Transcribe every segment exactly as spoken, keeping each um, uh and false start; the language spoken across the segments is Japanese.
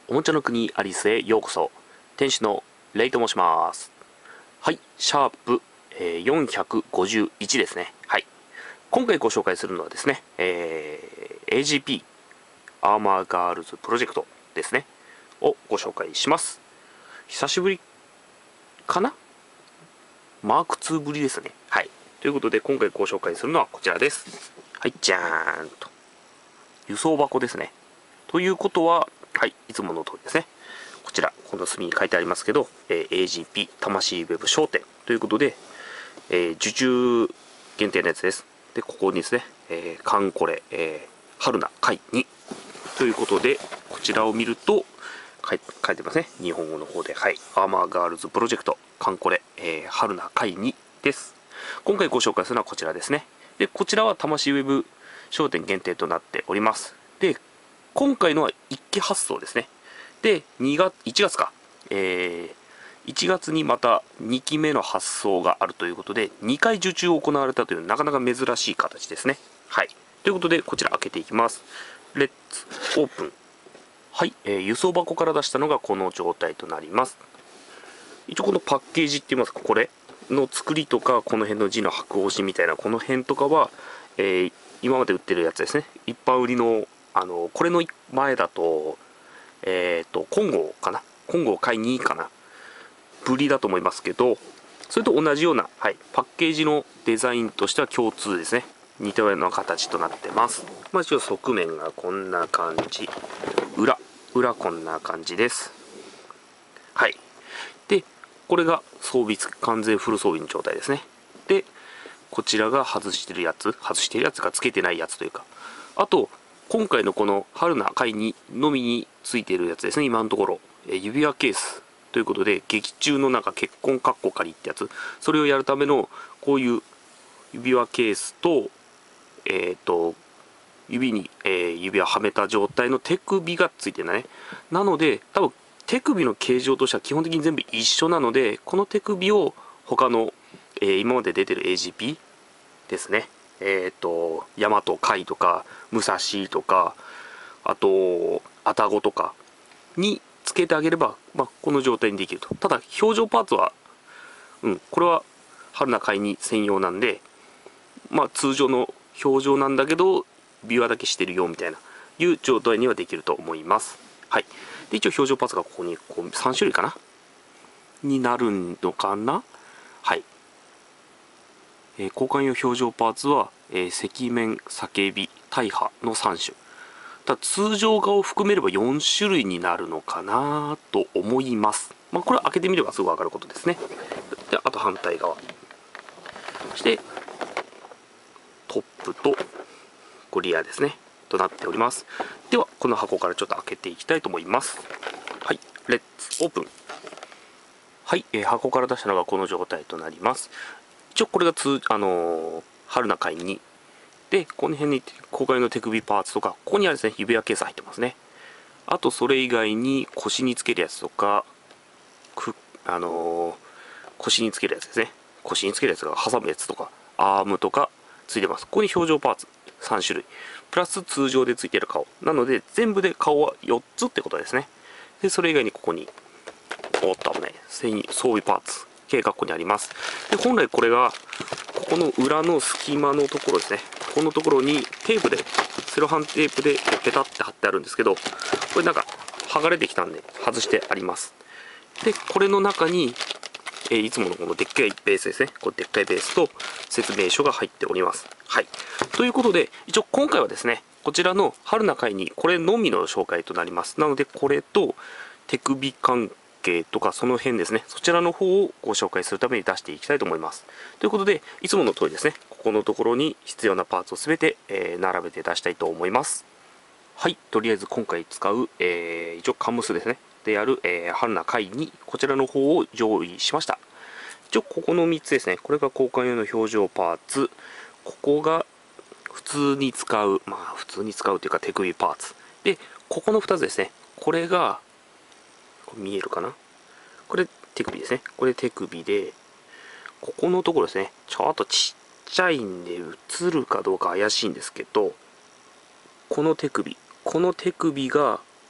おもちゃの国アリスへようこそ。店主のレイと申します。はい、シャープ、えー、よんひゃくごじゅういちですね。はい。今回ご紹介するのはですね、えー、エージーピー アーマーガールズプロジェクトですね。をご紹介します。久しぶりかなマークツーぶりですね。はい。ということで、今回ご紹介するのはこちらです。はい、じゃーんと。輸送箱ですね。ということは、はい、いつもの通りですね。こちら、この隅に書いてありますけど、えー、エージーピー 魂ウェブ商店ということで、えー、受注限定のやつです。で、ここにですね、えー、カンコレ、えー、春菜会にということで、こちらを見ると、書い書いてますね。日本語の方で、はい、アーマーガールズプロジェクト、カンコレ、えー、春菜会にです。今回ご紹介するのはこちらですね。で、こちらは魂ウェブ商店限定となっております。で、今回のは一気発送ですね。で、にがつ、いちがつか。えー、いちがつにまたにきめの発送があるということで、にかい受注を行われたというなかなか珍しい形ですね。はい。ということで、こちら開けていきます。レッツオープン。はい、えー、輸送箱から出したのがこの状態となります。一応このパッケージって言いますか、これの作りとか、この辺の字の白押しみたいな、この辺とかは、えー、今まで売ってるやつですね。一般売りのあのこれの前だと、えっ、ー、と、金剛かな金剛買いにかなぶりだと思いますけど、それと同じような、はい、パッケージのデザインとしては共通ですね。似たような形となってます。まあ、一応側面がこんな感じ。裏、裏こんな感じです。はい。で、これが装備、完全フル装備の状態ですね。で、こちらが外してるやつ、外してるやつかつけてないやつというか、あと、今回のこの春菜会にのみについているやつですね、今のところ。えー、指輪ケースということで、劇中のなんか結婚カッコ仮ってやつ、それをやるためのこういう指輪ケースと、えっ、ー、と、指に、えー、指輪はめた状態の手首がついてない。なので、多分手首の形状としては基本的に全部一緒なので、この手首を他の、えー、今まで出てる エージーピー ですね。えっ、ー、と、大和海とか、武蔵とか、あと、愛宕とかにつけてあげれば、まあ、この状態にできると。ただ、表情パーツは、うん、これは春菜会に専用なんで、まあ、通常の表情なんだけど、ビワだけしてるよみたいな、いう状態にはできると思います。はい。で、一応表情パーツがここにこうさんしゅるいかなになるのかなはい。えー、交換用表情パーツは、えー、赤面、叫び、大破のさんしゅ。ただ通常画を含めればよんしゅるいになるのかなと思います。まあ、これは開けてみればすぐ分かることですね。で、あと反対側。そして、トップとゴリアですね。となっております。では、この箱からちょっと開けていきたいと思います。はい、レッツオープン。はい、えー、箱から出したのがこの状態となります。一応これが通、あのー、春菜会に。で、この辺に公開の手首パーツとか、ここにはですね、指輪ケース入ってますね。あと、それ以外に腰につけるやつとか、くあのー、腰につけるやつですね。腰につけるやつが挟むやつとか、アームとかついてます。ここに表情パーツさんしゅるい。プラス通常でついてる顔。なので、全部で顔はよっつってことですね。で、それ以外にここに、おっと危ない。装備パーツ。計画にあります。で、本来これが、ここの裏の隙間のところですね。このところにテープで、セロハンテープでペタって貼ってあるんですけど、これなんか剥がれてきたんで外してあります。で、これの中に、えー、いつものこのでっかいベースですね。これでっかいベースと説明書が入っております。はい。ということで、一応今回はですね、こちらの春菜会にこれのみの紹介となります。なので、これと手首関係とかその辺ですね、そちらの方をご紹介するために出していきたいと思います。ということで、いつもの通りですね、ここのところに必要なパーツをすべて、えー、並べて出したいと思います。はい、とりあえず今回使う、えー、一応カンムスですね。である、えー、春菜会にこちらの方を用意しました。一応ここのみっつですね。これが交換用の表情パーツ。ここが普通に使う、まあ普通に使うというか手首パーツ。で、ここのふたつですね。これが、これ見えるかなこれ手首ですね。これ手首で、ここのところですね。ちょっとちっちゃいんで映るかどうか怪しいんですけど、この手首。この手首が、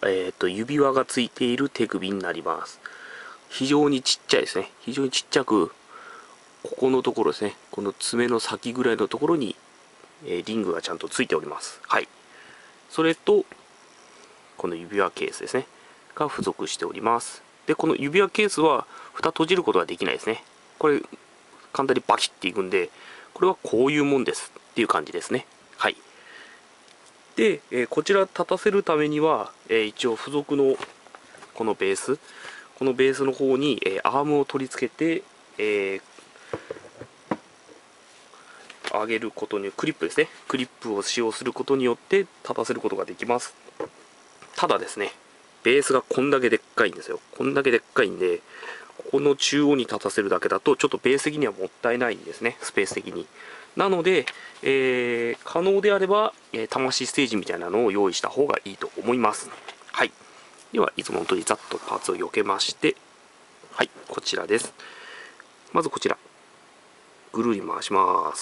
えーと、指輪がついている手首になります。非常にちっちゃいですね。非常にちっちゃく、ここのところですね、この爪の先ぐらいのところに、えー、リングがちゃんとついております。はい。それと、この指輪ケースですね、が付属しております。で、この指輪ケースは、蓋閉じることができないですね。これ、簡単にバキッていくんで、これはこういうもんですっていう感じですね。はい。で、えー、こちら立たせるためには、えー、一応付属のこのベース、このベースの方に、えー、アームを取り付けて、えー、上げることに、クリップですね、クリップを使用することによって立たせることができます。ただですね、ベースがこんだけでっかいんですよ。こんだけでっかいんで、ここの中央に立たせるだけだとちょっとベース的にはもったいないんですね、スペース的に。なので、えー、可能であれば、えー、魂ステージみたいなのを用意した方がいいと思います。はい。では、いつもの通りざっとパーツを避けまして、はい、こちらです。まずこちら、ぐるり回します。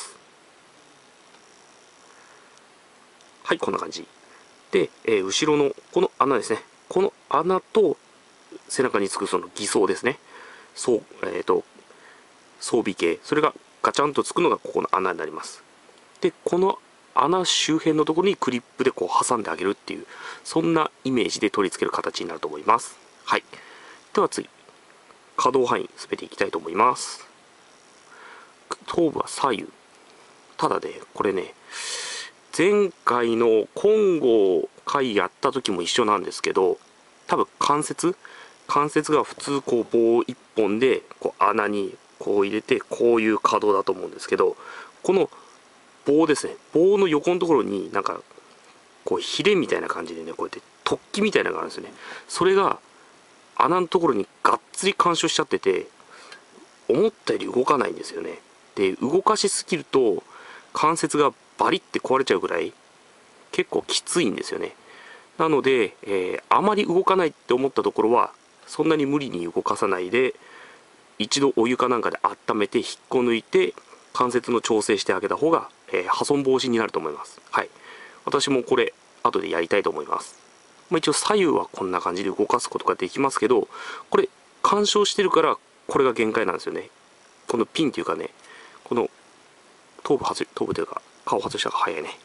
はい、こんな感じ。で、えー、後ろのこの穴ですね。この穴と背中につくその偽装ですね。そう、えっと、装備系。それがガチャンとつくのがここの穴になります。で、この穴周辺のところにクリップでこう挟んであげるっていう、そんなイメージで取り付ける形になると思います。はい。では次、可動範囲全ていきたいと思います。頭部は左右。ただね、これね、前回の金剛回やった時も一緒なんですけど、多分関節関節が普通こう棒いっぽんでこう穴にこう入れてこういう可動だと思うんですけど、この棒ですね、棒の横のところになんかこうヒレみたいな感じでね、こうやって突起みたいなのがあるんですよね。それが穴のところにがっつり干渉しちゃってて、思ったより動かないんですよね。で、動かしすぎると関節がバリって壊れちゃうぐらい結構きついんですよね。なので、えー、あまり動かないって思ったところはそんなに無理に動かさないで、一度お湯かなんかで温めて引っこ抜いて関節の調整してあげた方が、えー、破損防止になると思います。はい。私もこれ後でやりたいと思います。まあ、一応左右はこんな感じで動かすことができますけど、これ干渉してるからこれが限界なんですよね。このピンっていうかね、この頭部外頭部というか顔外した方が早いね。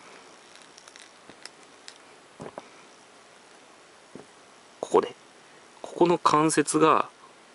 ここでここの関節が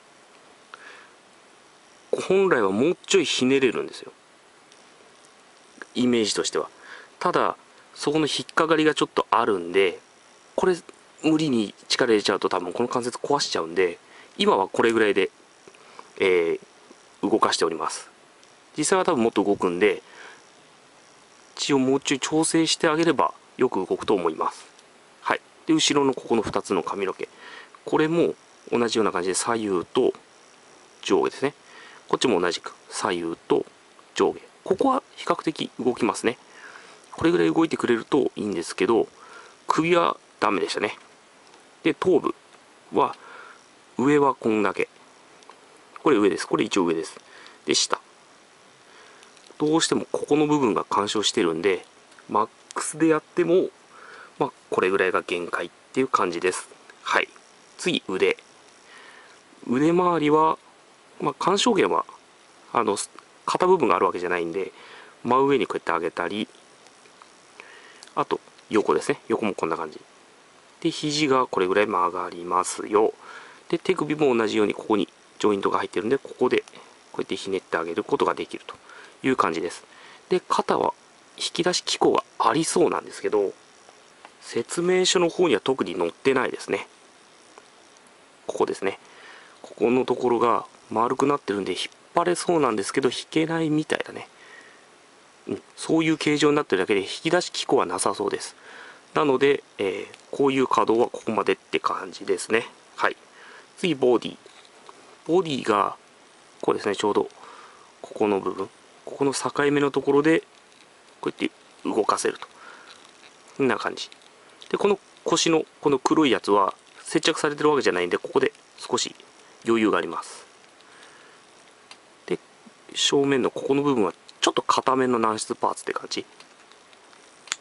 本来はもうちょいひねれるんですよ、イメージとしては。ただそこの引っかかりがちょっとあるんで、これ無理に力入れちゃうと多分この関節壊しちゃうんで、今はこれぐらいで、えー、動かしております。実際は多分もっと動くんで、血をもうちょい調整してあげればよく動くと思います。はい。で、後ろのここのふたつの髪の毛、これも同じような感じで左右と上下ですね。こっちも同じく左右と上下。ここは比較的動きますね。これぐらい動いてくれるといいんですけど、首はダメでしたね。で、頭部は、上はこんだけ。これ上です。これ一応上です。で、下。どうしてもここの部分が干渉してるんで、マックスでやっても、まあ、これぐらいが限界っていう感じです。はい。次、腕。腕周りは、まあ、干渉源は、あの、肩部分があるわけじゃないんで、真上にこうやって上げたり、あと、横ですね。横もこんな感じ。で、肘がこれぐらい曲がりますよ。で、手首も同じようにここにジョイントが入ってるんで、ここでこうやってひねってあげることができるという感じです。で、肩は引き出し機構がありそうなんですけど、説明書の方には特に載ってないですね。ここですね。ここのところが丸くなってるんで引っ張れそうなんですけど、引けないみたいだね。うん、そういう形状になってるだけで引き出し機構はなさそうです。なので、えー、こういう可動はここまでって感じですね。はい。次、ボディ。ボディが、こうですね、ちょうど、ここの部分。ここの境目のところで、こうやって動かせると。こんな感じ。で、この腰の、この黒いやつは、接着されてるわけじゃないんで、ここで少し余裕があります。で、正面のここの部分は、ちょっと硬めの軟質パーツって感じ。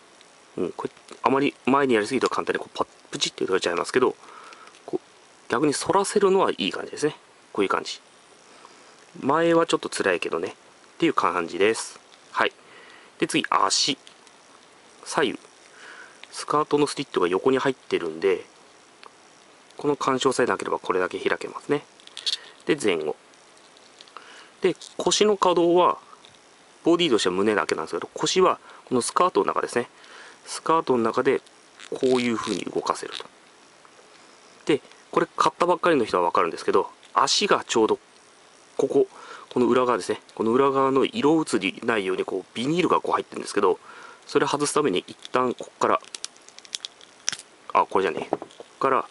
うん、これあまり前にやりすぎると簡単にこうパップチって取れちゃいますけど、こう逆に反らせるのはいい感じですね。こういう感じ。前はちょっと辛いけどねっていう感じです。はい。で次、足左右スカートのスリットが横に入ってるんで、この干渉さえなければこれだけ開けますね。で前後で、腰の可動はボディとしては胸だけなんですけど、腰はこのスカートの中ですね。スカートの中でこういう風に動かせると。でこれ買ったばっかりの人は分かるんですけど、足がちょうどこここの裏側ですね、この裏側の色移りないようにこうビニールがこう入ってるんですけど、それ外すために一旦ここから、あこれじゃねえ、ここから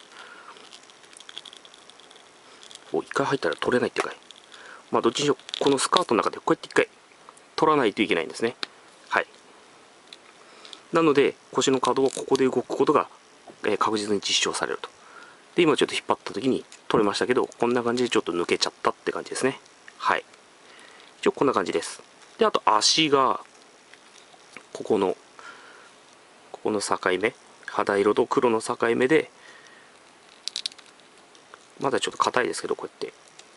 お一回入ったら取れないってかい、まあどっちにしろこのスカートの中でこうやって一回取らないといけないんですね。はい。なので腰の可動はここで動くことが、えー、確実に実証されると。で今ちょっと引っ張った時に取れましたけど、こんな感じでちょっと抜けちゃったって感じですね。はい。一応こんな感じです。であと足がここのここの境目、肌色と黒の境目で、まだちょっと硬いですけど、こうやって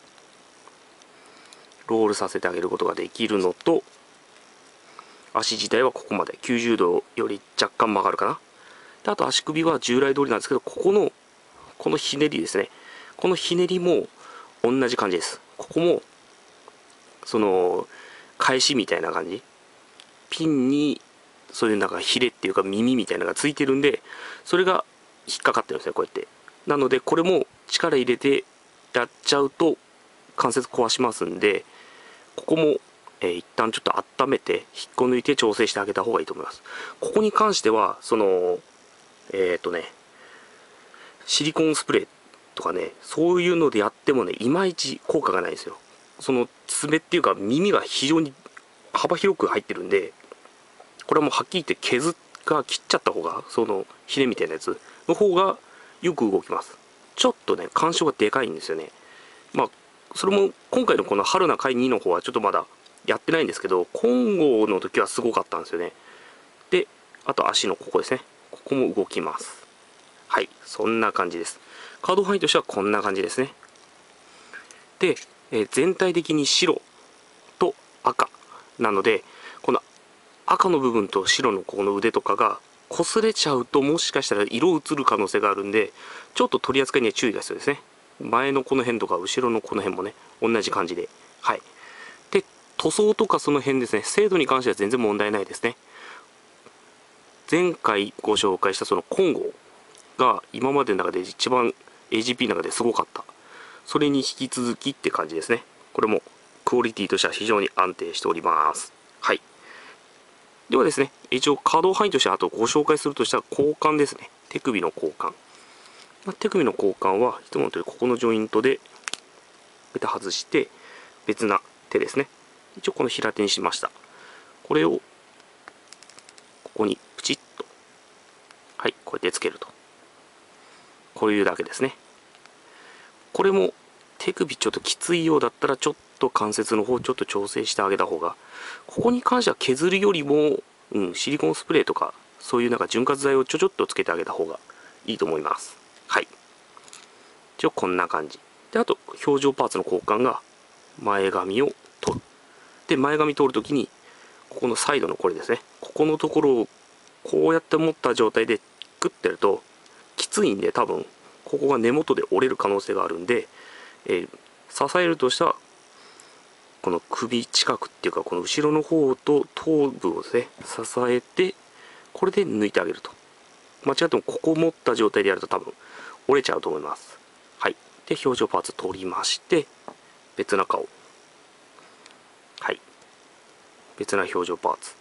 ロールさせてあげることができるのと、足自体はここまできゅうじゅうどより若干曲がるかな。であと足首は従来通りなんですけど、ここのこのひねりですね、このひねりも同じ感じです。ここもその返しみたいな感じ、ピンにそういうなんかヒレっていうか耳みたいなのがついてるんで、それが引っかかってるんですね、こうやって。なのでこれも力入れてやっちゃうと関節壊しますんで、ここも、えー、一旦ちょっと温めて引っこ抜いて調整してあげた方がいいと思います。ここに関してはそのえっ、ー、とねシリコンスプレーとかね、そういうのでやってもねいまいち効果がないんですよ。その爪っていうか耳が非常に幅広く入ってるんで、これはもうはっきり言って削が切っちゃった方が、そのヒレみたいなやつの方がよく動きます。ちょっとね干渉がでかいんですよね。まあそれも今回のこの春名回にの方はちょっとまだやってないんですけど、金剛の時はすごかったんですよね。であと足のここですね、ここも動きます。はい、そんな感じです。可動範囲としてはこんな感じですね。で、えー、全体的に白と赤なので、この赤の部分と白のここの腕とかが擦れちゃうと、もしかしたら色移る可能性があるんで、ちょっと取り扱いには注意が必要ですね。前のこの辺とか後ろのこの辺もね同じ感じで。はい。で塗装とかその辺ですね、精度に関しては全然問題ないですね。前回ご紹介したその金剛が今までの中で一番 エージーピー の中ですごかった、それに引き続きって感じですね。これもクオリティとしては非常に安定しております。はい。ではですね、一応可動範囲としてあとご紹介するとしたら交換ですね。手首の交換。まあ、手首の交換はいつものとおりここのジョイントでこうやって外して別な手ですね。一応この平手にしました。これをここにプチッと、はい、こうやってつけると。こういうだけですね。これも手首ちょっときついようだったらちょっと関節の方ちょっと調整してあげた方が、ここに関しては削るよりも、うん、シリコンスプレーとかそういうなんか潤滑剤をちょちょっとつけてあげた方がいいと思います。はい。一応こんな感じで、あと表情パーツの交換が前髪を取る。で前髪取るときにここのサイドのこれですね、ここのところをこうやって持った状態でグッてやるときついんで、多分ここが根元で折れる可能性があるんで、えー、支えるとしたらこの首近くっていうかこの後ろの方と頭部をですね支えて、これで抜いてあげると。間違ってもここ持った状態でやると多分折れちゃうと思います。はい。で表情パーツ取りまして、別な顔、はい、別な表情パーツ、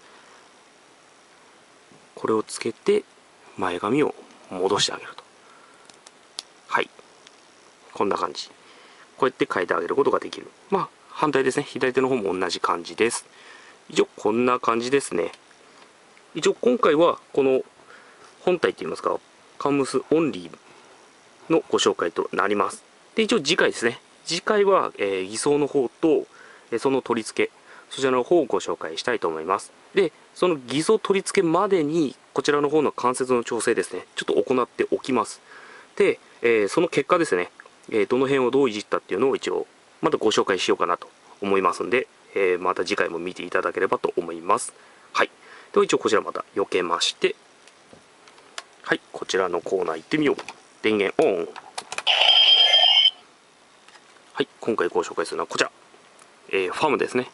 これをつけて前髪を戻してあげると。はい、こんな感じ。こうやって変えてあげることができる。まあ反対ですね、左手の方も同じ感じです。以上こんな感じですね。一応今回はこの本体といいますかカンムスオンリーのご紹介となります。で一応次回ですね、次回は、えー、偽装の方と、えー、その取り付け、 そちらの方をご紹介したいと思います。で、その偽装取り付けまでに、こちらの方の関節の調整ですね、ちょっと行っておきます。で、えー、その結果ですね、えー、どの辺をどういじったっていうのを一応、またご紹介しようかなと思いますんで、えー、また次回も見ていただければと思います。はい。では一応こちらまた避けまして、はい、こちらのコーナー行ってみよう。電源オン。はい、今回ご紹介するのはこちら。えー、ファームですね。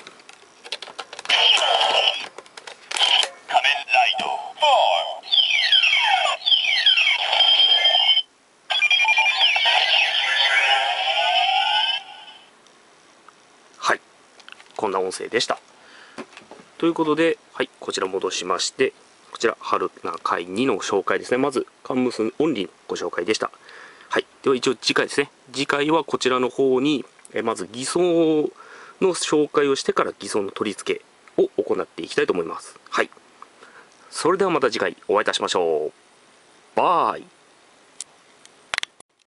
はい、こんな音声でした。ということで、はい、こちら戻しまして、こちら、春菜会にの紹介ですね。まず、カンムスオンリーのご紹介でした。はい、では一応次回ですね。次回はこちらの方に、えまず偽装の紹介をしてから偽装の取り付けを行っていきたいと思います。はい。それではまた次回お会いいたしましょう。バイ。